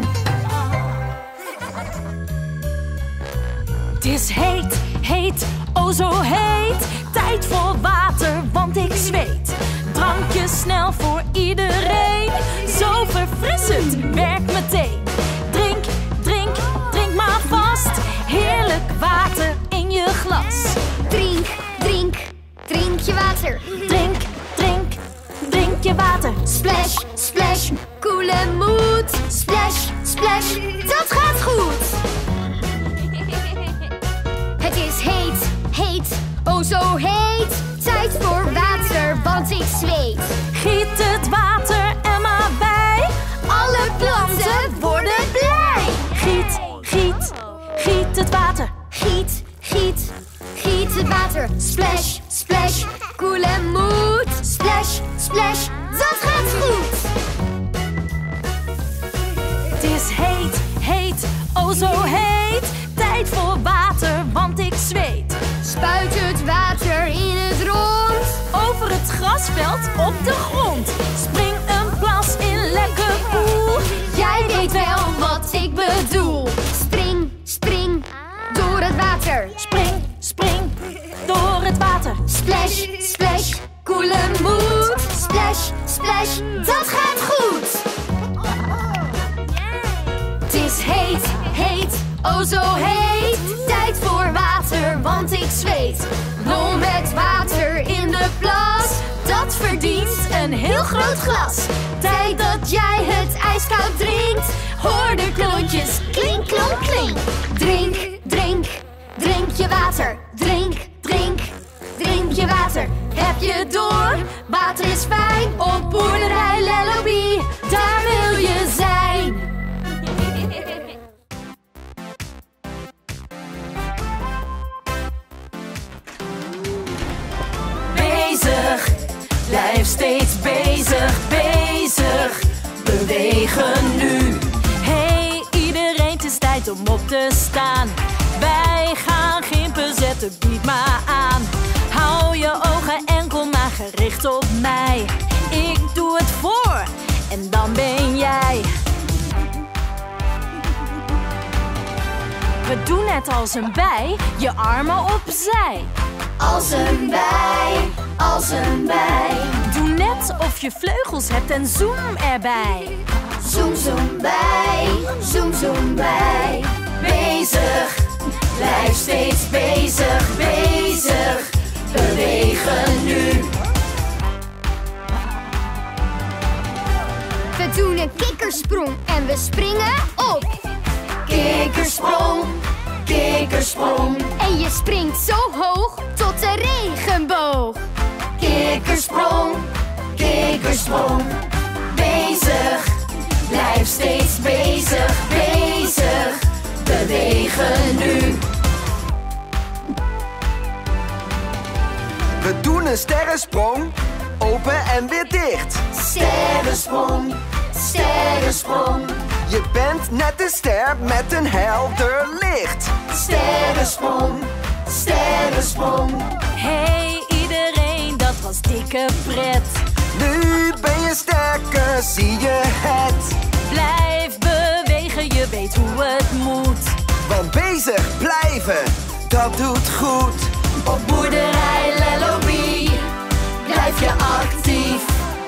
Het is heet, heet, oh zo heet. Tijd voor water, want ik zweet. Drankje snel voor iedereen. Zo verfrissend, werk meteen. Drink, drink, drink maar vast. Heerlijk water in je glas.
Drink, drink, drink je water.
Drink, drink, drink je water.
Splash, splash, koele moed. Splash, splash, dat gaat goed. Het is heet, heet, oh zo heet. Tijd voor water, want ik zweet.
Giet het water er maar bij.
Alle planten worden blij.
Giet, giet, giet het water.
Giet, giet, giet het water. Splash, splash, koele moed. Splash, splash, dat gaat goed.
Het is heet, heet, oh zo heet. Tijd voor water, want ik zweet.
Spuit het water in het rond.
Over het grasveld op de grond. Spring een plas in lekker poel.
Jij weet wel wat ik bedoel. Spring, spring, door het water.
Spring, spring, door het water.
Splash, splash, koele moed. Splash, splash, dat gaat goed.
Het is heet, heet, oh zo heet.
Tijd voor water, want ik zweet. Lol met water in de plas. Dat verdient een heel groot glas. Tijd dat jij het ijskoud drinkt. Hoor de klontjes, klink, klonk, klink. Drink, drink, drink je water. Drink, drink, drink je water. Heb je door? Water is fijn. Op boerderij Lellobie, daar wil je zijn.
Bezig, blijf steeds bezig, bezig. Bewegen nu. Hey iedereen, het is tijd om op te staan. Wij gaan gimpen, zet de beat maar aan. Hou je ogen enkel maar gericht op mij. Ik doe het voor en dan ben jij. We doen net als een bij, je armen opzij.
Als een bij, als een bij.
Doe net of je vleugels hebt en zoom erbij.
Zoom, zoom bij, zoom, zoom bij.
Bezig, blijf steeds bezig, bezig. Bewegen nu.
We doen een kikkersprong en we springen op.
Kikkersprong, kikkersprong.
En je springt zo hoog tot de regenboog.
Kikkersprong, kikkersprong.
Bezig, blijf steeds bezig, bezig. Bewegen nu.
We doen een sterrensprong. Open en weer dicht.
Sterrensprong, sterrensprong.
Je bent net een ster met een helder licht.
Sterrensprong, sterrensprong.
Hey iedereen, dat was dikke pret.
Nu ben je sterker, zie je het.
Blijf bewegen, je weet hoe het moet.
Want bezig blijven, dat doet goed.
Op boerderij Lellobie blijf je actief.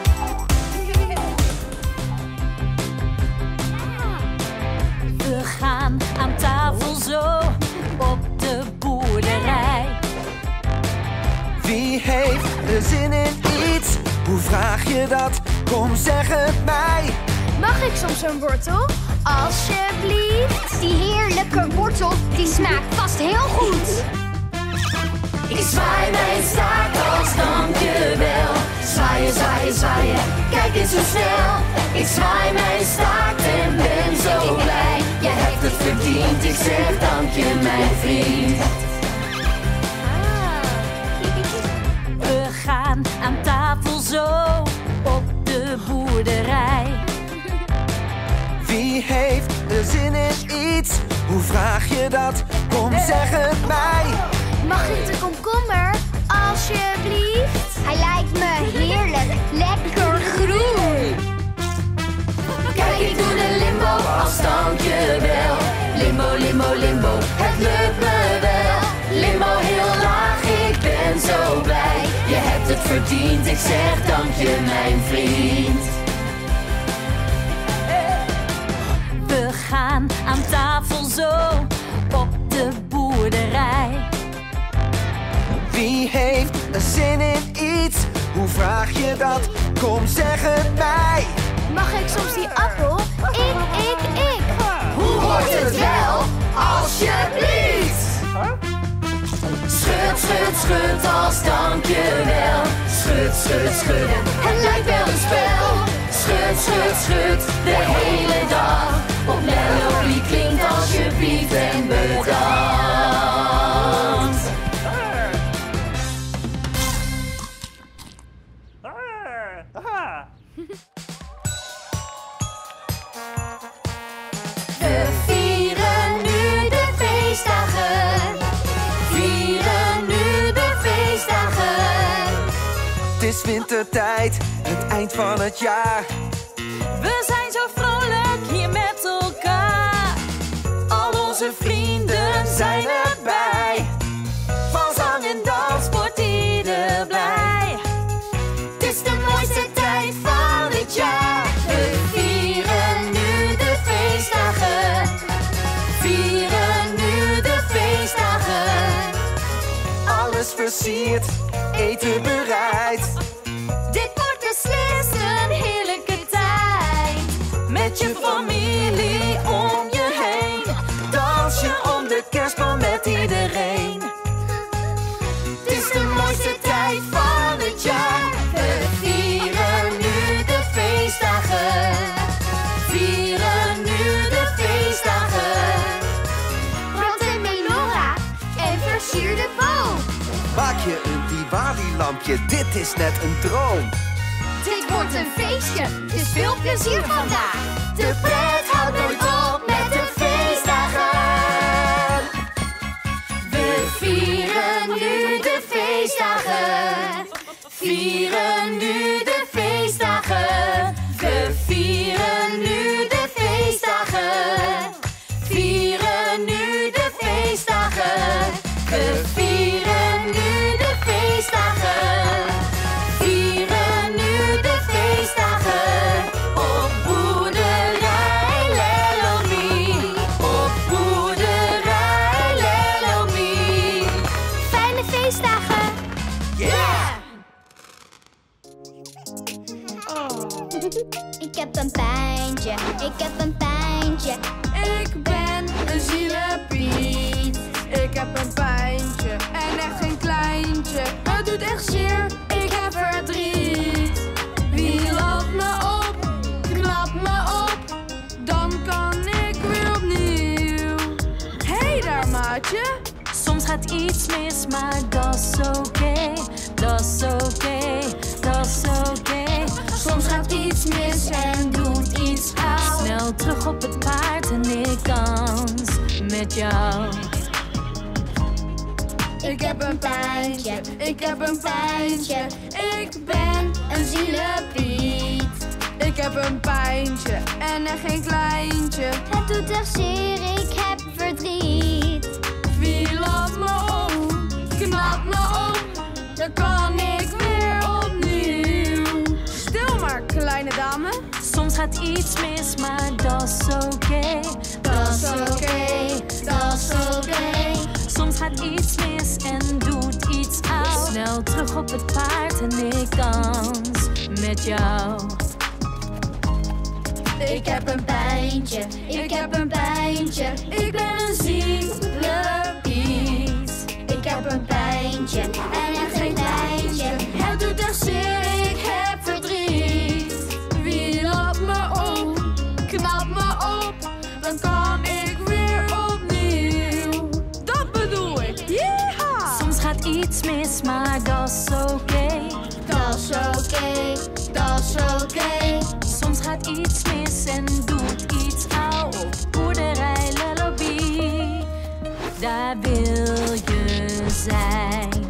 We gaan aan tafel zo op de boerderij.
Wie heeft er zin in iets? Hoe vraag je dat? Kom, zeg het mij.
Mag ik soms een wortel? Alsjeblieft.
Die heerlijke wortel, die smaakt vast heel goed. Ik zwaai mijn staart als dankjewel. Zwaaien, zwaaien, zwaaien, kijk eens zo snel. Ik zwaai mijn staart en ben zo blij. Je hebt het verdiend, ik zeg dank je mijn vriend.
We gaan aan tafel zo op de boerderij.
Wie heeft er zin in iets? Hoe vraag je dat? Kom, zeg het mij.
Mag ik de komkommer? Alsjeblieft.
Hij lijkt me heerlijk, lekker groen. Kijk, ik doe de limbo als dankjewel. Limbo, limbo, limbo, het lukt me wel. Limbo heel laag, ik ben zo blij. Je hebt het verdiend, ik zeg dank je mijn vriend.
We gaan aan tafel zo op de boerderij.
Wie heeft er zin in iets? Hoe vraag je dat? Kom, zeg het mij.
Mag ik soms die appel? Ik.
Hoe hoort het wel? Alsjeblieft! Schud, schud, schud als dankjewel. Schud, schud, schudden, het lijkt wel een spel. Schud, schud, schud, de hele dag. Op Lellobie klinkt alsjeblieft en bedankt. We vieren nu de feestdagen. Vieren nu de feestdagen.
Het is wintertijd, het eind van het jaar.
We zijn zo vrolijk hier met elkaar. Al onze vrienden zijn erbij. Van zang en dans wordt ieder blij.
Het is de mooiste tijd van het jaar. We vieren nu de feestdagen. Vieren nu de feestdagen.
Alles versierd, eten bereid.
Dit wordt beslist een heerlijke tijd. Met je familie om je heen.
Dans je om de kerstboom met iedereen.
Het is de mooiste tijd van het jaar. We vieren nu de feestdagen. Vieren nu de feestdagen.
Brand een menorah en versier de boom.
Maak je een Diwali-lampje, dit is net een droom.
Dit wordt een feestje, dus veel plezier vandaag. De pret houdt nooit op met de feestdagen. We vieren nu de feestdagen. Vieren nu de feestdagen. We vieren nu de feestdagen. Vieren nu de feestdagen. We vieren nu de feestdagen. Vieren nu de feestdagen. Op boerderij Lellobie. Op boerderij Lellobie.
Fijne feestdagen.
Yeah!
Ik heb een pijntje, ik heb een pijntje.
Ik ben een zielepiet. Ik heb een pijntje en echt geen kleintje. Het doet echt zeer, ik heb verdriet. Wie lapt me op, knapt me op, dan kan ik weer opnieuw. Hey daar maatje.
Soms gaat iets mis, maar dat is oké. Dat is oké, dat is oké.
Soms gaat iets mis en doet iets oud.
Snel terug op het paard en ik dans met jou.
Ik heb een pijntje, ik heb een pijntje. Ik ben een zielepiet. Ik heb een pijntje en echt geen kleintje.
Het doet echt zeer, ik heb verdriet.
Wie laat me op, knap me op, dan kan ik weer opnieuw. Stil maar, kleine dame.
Soms gaat iets mis, maar dat is oké.
Dat is oké, dat is oké.
Soms gaat iets mis en doet iets oud. Snel terug op het paard en ik dans met jou.
Ik heb een pijntje, ik heb een pijntje. Ik ben een zielepiet. Ik heb een pijntje en echt geen kleintje. Het doet echt zeer, ik heb verdriet.
Wie laat me op, knap me op, dan kan ik weer opnieuw. Dat bedoel ik, yeeha!
Soms gaat iets mis, maar dat is oké.
Dat is oké, dat is oké.
Soms gaat iets mis en doet iets oud. Op boerderij Lullaby, daar wil je zijn.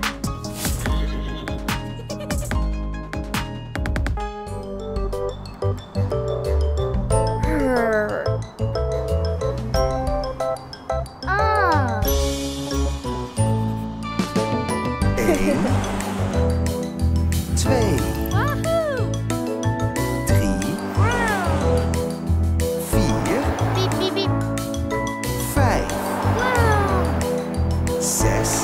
Ah.
1, 2, 3, 4,
Piep, piep, piep.
5,
Wow.
6,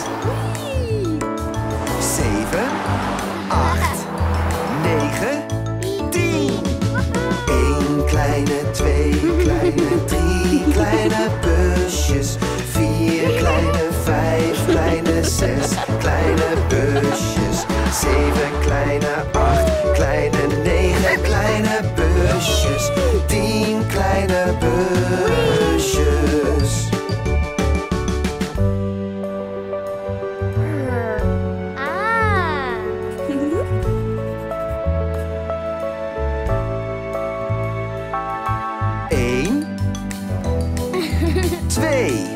7, 8, 9, 10. 1 kleine, 2 kleine, 3 kleine busjes. 4 kleine, 5 kleine, 6 kleine busjes. 7 kleine, 8 kleine, 9 kleine busjes. 10 kleine busjes.
Ah.
1, 2,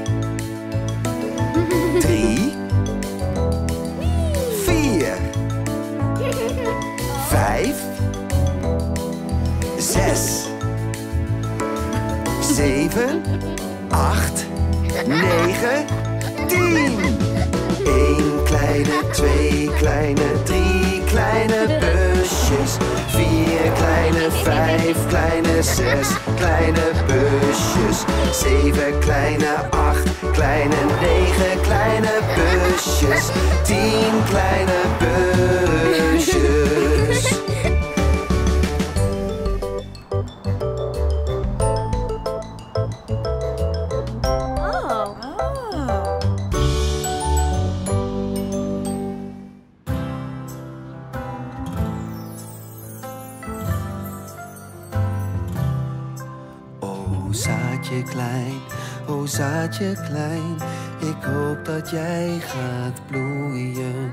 3, 4, 5, 6, 7, 8, 9, 10. 1 kleine, 2 kleine, 3 kleine busjes. 4 kleine, 5 kleine, 6 kleine busjes. 7 kleine, 8 kleine, 9 kleine busjes. 10 kleine busjes. O zaadje klein, ik hoop dat jij gaat bloeien.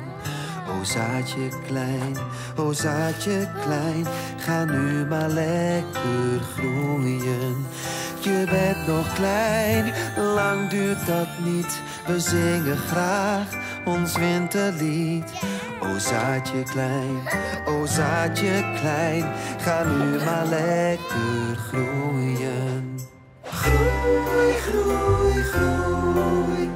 O zaadje klein, ga nu maar lekker groeien. Je bent nog klein, lang duurt dat niet. We zingen graag ons winterlied. O zaadje klein, ga nu maar lekker groeien. Groei, groei, groei,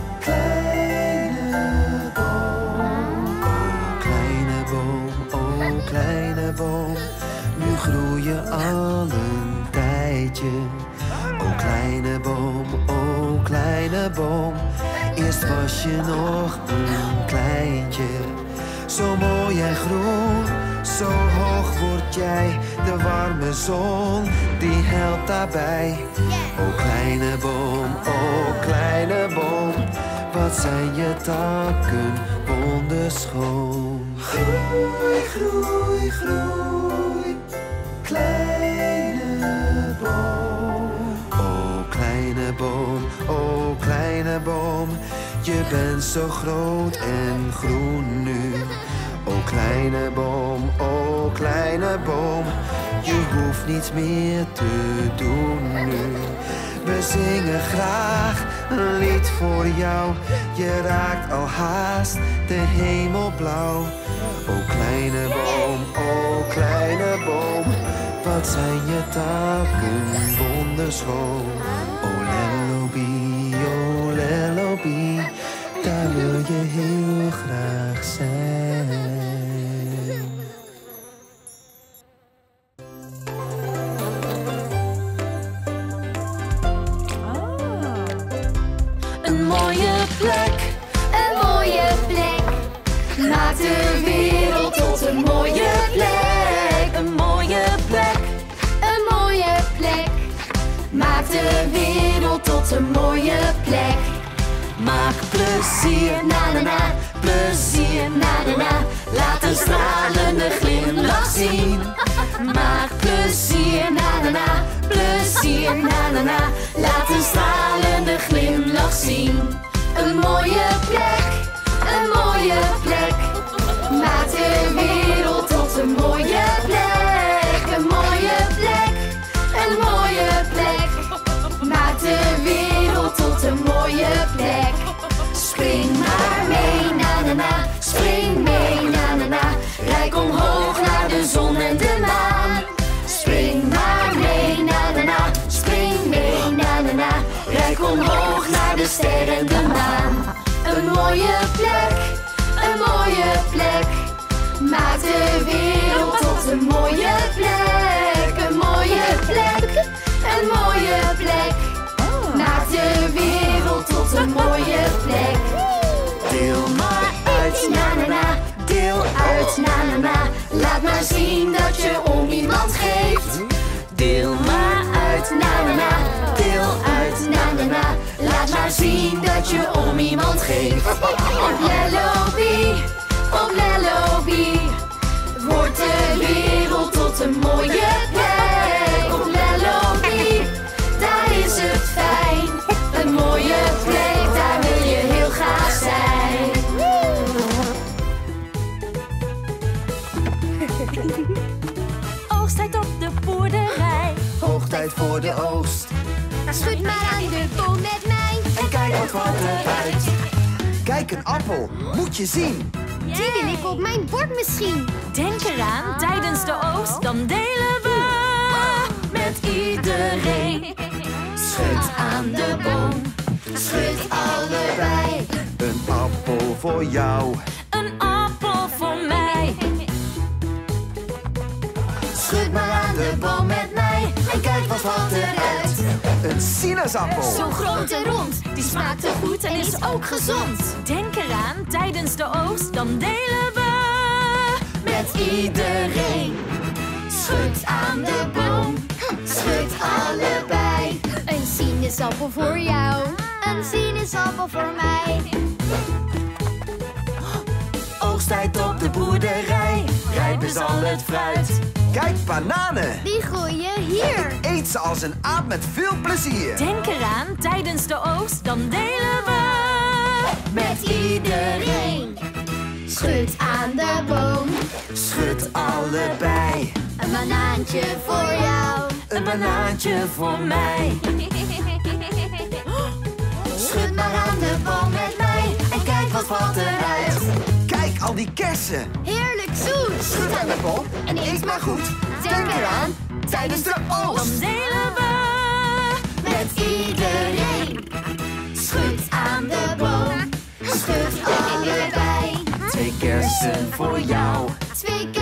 kleine boom. O kleine boom, o kleine boom, nu groei je al een tijdje. O kleine boom, eerst was je nog een kleintje. Zo mooi en groen, zo hoog word jij. De warme zon, die helpt daarbij. O kleine boom, wat zijn je takken wonderschoon. Groei, groei, groei, kleine boom. O kleine boom, je bent zo groot en groen nu. O kleine boom, Je hoeft niets meer te doen nu. We zingen graag een lied voor jou. Je raakt al haast de hemel blauw. O kleine boom, o kleine boom, wat zijn je takken wonderschoon. O lellobi, daar wil je heel graag zijn.
Een mooie plek,
Een mooie plek maakt de wereld tot een mooie plek.
een mooie plek.
Een mooie plek maakt de wereld tot een mooie plek.
Maak plezier,
Na na na,
plezier,
na na na.
laat een stralende glimlach zien. Maak plezier,
Na na na, plezier, na na na.
laat een stralende glimlach zien.
Een mooie plek, een mooie plek maakt de wereld tot een mooie plek. Een mooie plek, een mooie plek maakt de wereld tot een mooie plek. Spring maar mee, na na na, spring mee, na na na. Rijk omhoog naar de zon en de maan. Spring maar mee, na na na, spring mee, na na na. Rijk omhoog naar de ster en de maan. Een mooie plek, een mooie plek maakt de wereld tot een mooie plek. Een mooie plek, een mooie plek maakt de wereld tot een mooie plek.
Deel maar uit,
Na na na,
Deel
uit, na na na. Laat maar zien dat je om iemand geeft.
Deel maar uit,
Na na na,
deel uit.
na na na. Laat maar zien dat je om iemand geeft. Op Lellobi wordt de wereld tot een mooie plek. Op Lellobi, daar is het fijn. Een mooie plek, daar wil je heel graag zijn.
Oogsttijd op de boerderij.
hoogtijd voor de oogst.
Schud maar aan de boom met mij.
En kijk wat valt eruit. Kijk, een appel, moet je zien.
Die wil ik op mijn bord misschien.
Denk eraan, tijdens de oogst, dan delen we met iedereen.
Schud aan de boom, schud allebei.
Een appel voor jou.
Een appel voor mij.
Schud maar aan de boom met mij. En kijk wat valt eruit.
Een sinaasappel.
Zo groot en rond, die smaakt te goed en is ook gezond.
Denk eraan, tijdens de oogst, dan delen we
Met iedereen. Schud aan de boom, schud allebei. Een sinaasappel voor jou, een sinaasappel voor mij.
Oogsttijd op de boerderij.
rijp is al het fruit.
Kijk, bananen.
Die groeien hier.
Eet ze als een aap met veel plezier.
Denk eraan, tijdens de oogst, dan delen we
Met iedereen. Schud aan de boom,
Schud allebei.
een banaantje voor jou.
een banaantje voor mij.
Schud maar aan de boom met mij en kijk wat valt eruit.
Kijk, al die kersen.
Heerlijk zoet.
Schud aan de boom
En eet maar goed. Denk eraan, tijdens de
Dan
oogst.
delen we
Met iedereen. Schud aan de boom, schud allebei.
2 kersen voor jou.
2